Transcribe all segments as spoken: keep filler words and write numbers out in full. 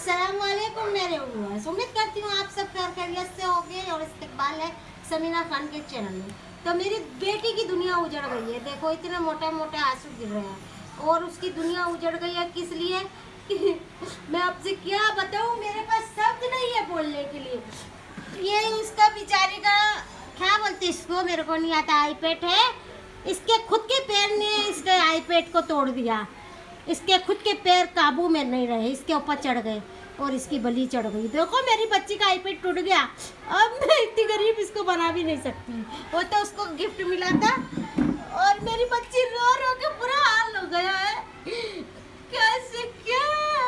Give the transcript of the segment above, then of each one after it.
अस्सलाम वालेकुम मेरे व्यूअर्स, उम्मीद करती हूँ आप सब खैर खैरियत से होंगे और इस्तकबाल है समीना खान के चैनल में। तो मेरी बेटी की दुनिया उजड़ गई है। देखो इतने मोटे मोटे आंसू गिर रहे हैं और उसकी दुनिया उजड़ गई है। किस लिए कि मैं आपसे क्या बताऊँ, मेरे पास शब्द नहीं है बोलने के लिए। ये उसका बेचारी का क्या बोलते इसको, मेरे को नहीं आता, आईपैड है। इसके खुद के पैर ने इसके आईपैड को तोड़ दिया। इसके खुद के पैर काबू में नहीं रहे, इसके ऊपर चढ़ गए और इसकी बलि चढ़ गई। देखो मेरी बच्ची का आईपैड टूट गया। अब मैं इतनी गरीब इसको बना भी नहीं सकती। वो तो उसको गिफ्ट मिला था और मेरी बच्ची रो रो के बुरा हाल हो गया है। कैसे क्या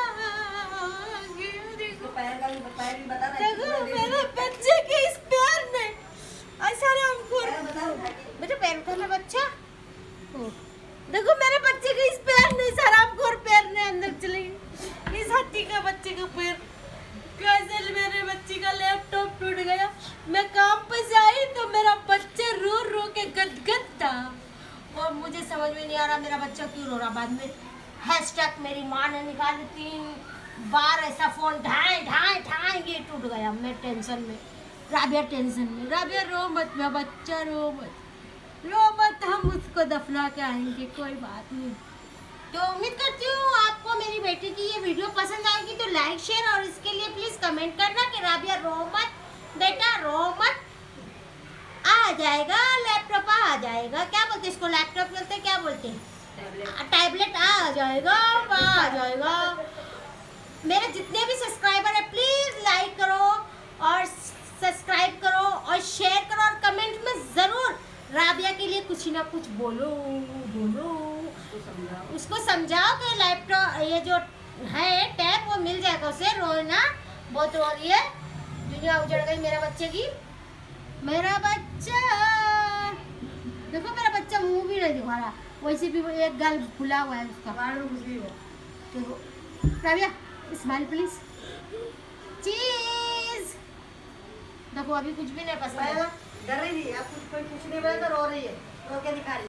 देखो मेरे बच्चे के इस पैर ने ऐसा हमको मेरे पैर उठाना बच्चा। देखो मेरे बच्चे के इस पैर ने शराबखोर पैर ने अंदर चले गई। इस हत्ती का बच्चे का पैर कैसे मेरे बच्चे का लैपटॉप टूट गया। मैं काम पे से आई तो मेरा बच्चा रो रो के गदगद था और मुझे समझ में नहीं आ रहा मेरा बच्चा क्यों रो रहा। बाद में हैशटैग मेरी माँ ने निकाली तीन बार ऐसा फोन ढाई ढाई ढाई ये टूट गया। मैं टेंशन में, राबिया टेंशन में। राबिया रो मत, मेरा बच्चा रो मत रो मत, हम उसको दफना के आएंगे, कोई बात नहीं। तो उम्मीद करती हूँ आपको मेरी बेटी की ये वीडियो पसंद आएगी। तो लाइक शेयर और इसके लिए प्लीज कमेंट करना कि राबिया रो मत बेटा, रो मत, आ जाएगा लैपटॉप, आ जाएगा। क्या बोलते इसको, लैपटॉप बोलते हैं, क्या बोलते हैं, टैबलेट आ जाएगा, आ जाएगा। मेरे जितने भी सब्सक्राइबर है प्लीज लाइक करो और सब्सक्राइब करो और शेयर करो और कमेंट में जरूर राबिया के लिए कुछ ना कुछ बोलो बोलो उसको समझाओ कि लैपटॉप ये जो है टैब वो मिल जाएगा उसे। रोना बहुत रो रही है, दुनिया उजड़ गई मेरे बच्चे की। मेरा बच्चा देखो, मेरा बच्चा मुंह भी नहीं दिखा रहा, वैसे भी एक गाल खुला हुआ है उसका। देखो राबिया स्माइल प्लीज, चीज। देखो अभी कुछ भी नहीं पसंद है, डर रही थी, अब कुछ कोई कुछ नहीं बोला तो रो रही है, रो के दिखा रही है।